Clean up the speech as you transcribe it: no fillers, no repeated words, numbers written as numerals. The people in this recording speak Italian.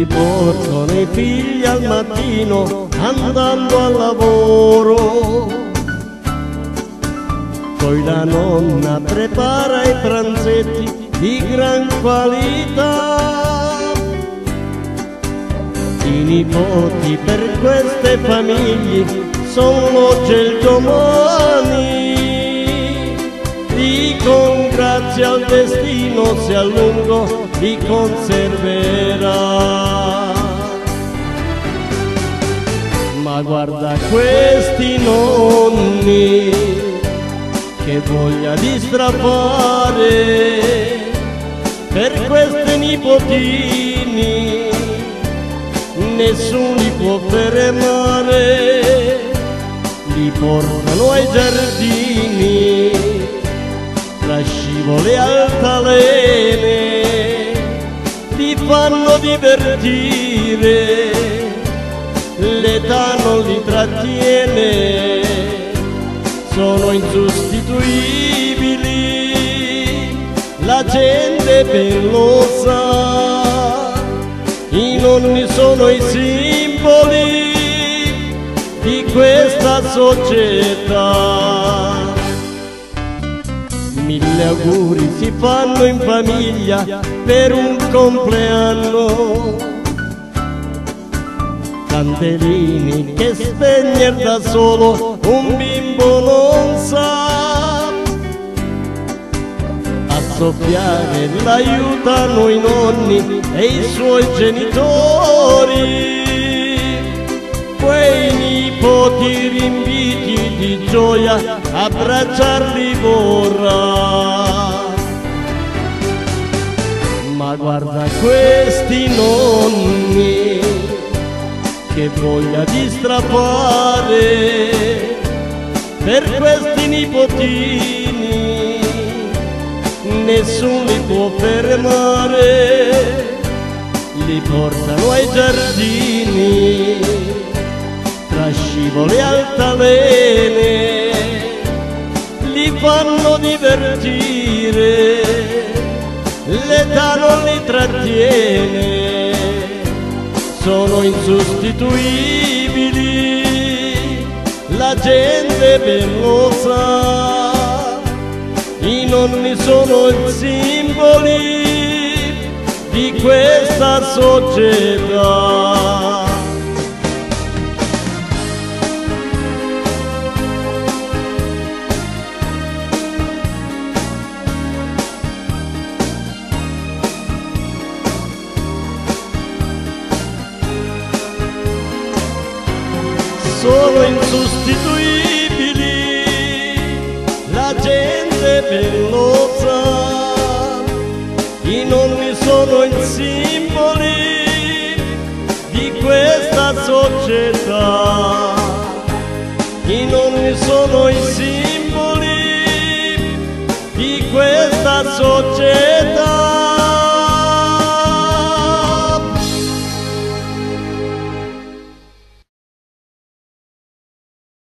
Quelli portano i figli al mattino andando al lavoro, poi la nonna prepara i pranzetti di gran qualità. I nipoti per queste famiglie sono l'oggi e il domani. Dicono grazie al destino se a lungo li conserverà. Ma guarda questi nonni, che voglia di strappare per questi nipotini, nessuno li può fermare. Li portano ai giardini tra scivoli e altalene, li fanno divertire, l'età non li trattiene, sono insostituibili, la gente ben lo sa. I nonni sono i simboli di questa società. Mille auguri si fanno in famiglia per un compleanno, candelini che spegnere da solo un bimbo non sa. A soffiare l'aiutano i nonni e i suoi genitori, quei nipoti riempiti di gioia abbracciarli vorrà. Ma guarda questi nonni, che voglia di strappare per questi nipotini, nessuno li può fermare. Li portano ai giardini tra scivoli e altalene, li fanno divertire, l'età non li trattiene, sono insostituibili, la gente ben lo sa. I nonni sono i simboli di questa società. Sono insostituibili, la gente ben lo sa. I nonni sono i simboli di questa società. I nonni sono i simboli di questa società.